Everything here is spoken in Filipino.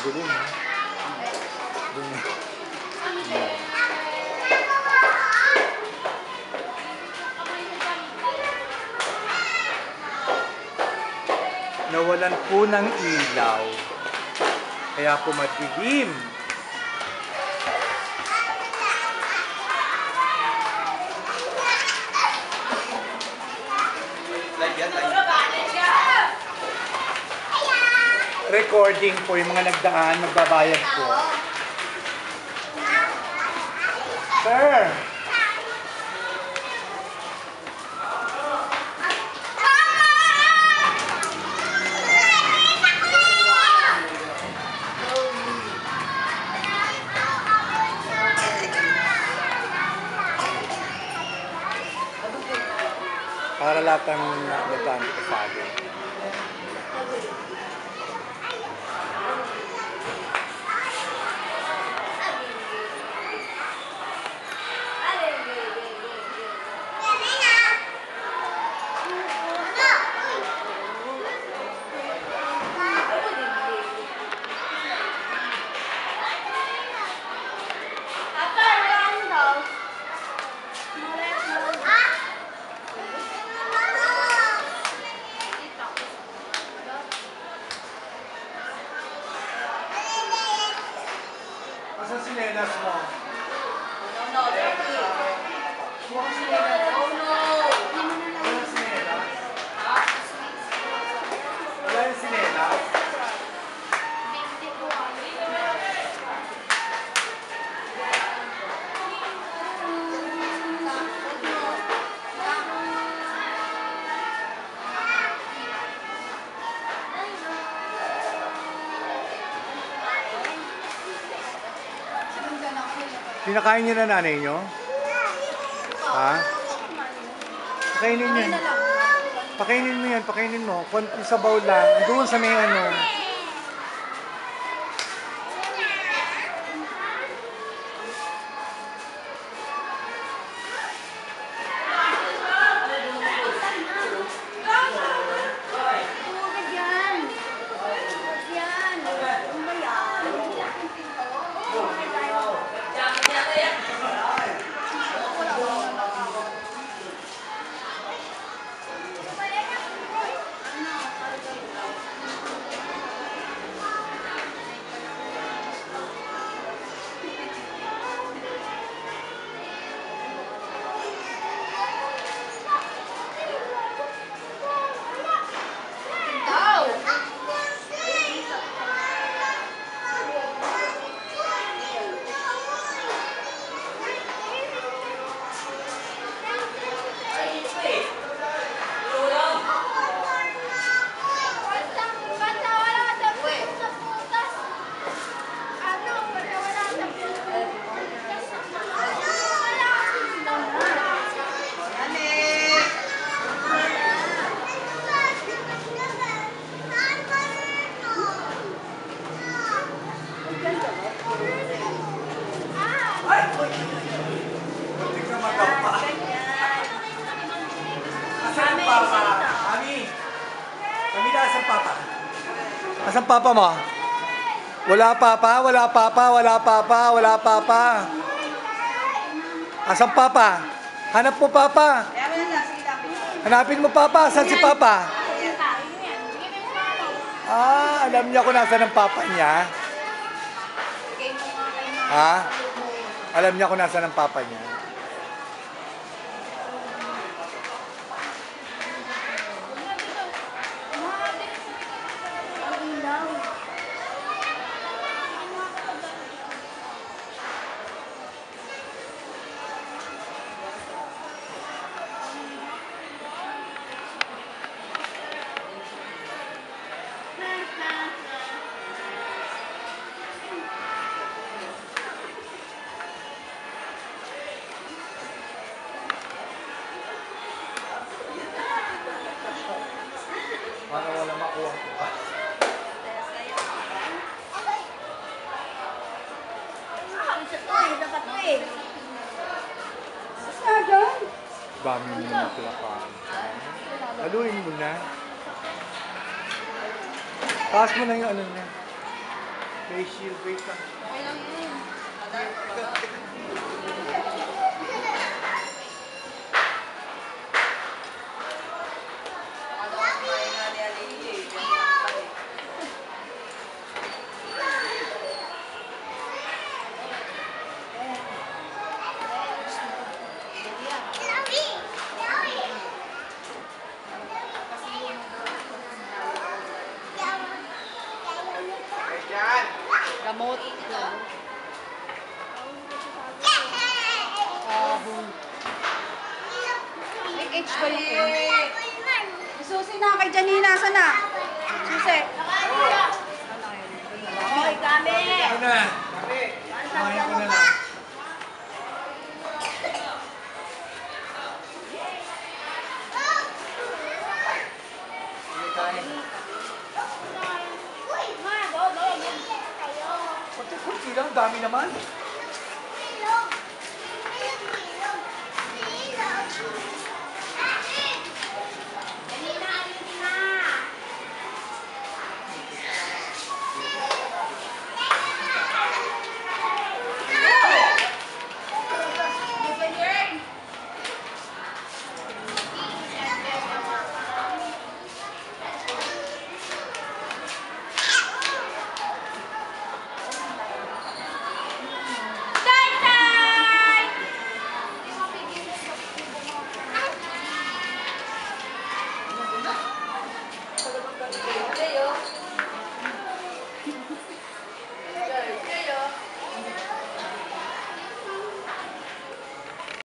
dilim, ha? Nawalan po ng ilaw. Kaya po madilim. Recording po yung mga nagdaan, magbabayad po. Sir! Para lahat ng nagdaan ko sabi. Asan si Lenas mo? No. Mukhang si Lenas. Wala si Lenas? Wala yung si Lenas? Pinakain niyo na nanay niyo? Ha? Pakainin niyo. Pakainin mo yan, pakainin mo. Konti sabaw lang. Doon sa may ano. Asan papa mo? Wala papa, wala papa, wala papa, wala papa. Asan papa? Hanap mo papa. Hanapin mo papa. Asan si papa? Ah, alam niya kung nasaan ang papa niya. Ha? Alam niya kung nasaan ang papa niya. Para wala makuha ko pa. Dami mo na palakaan. Haluin mo na. Taas mo na yung ano niya. Face shield, wait lang. Okay lang yun. Gamot. May H ba yun? Susi na kay Janina. Saan na? Susi. Okay, kami. Ano na? Kumain ko na lang. Sige tayo. Kunti-kunti lang, dami naman.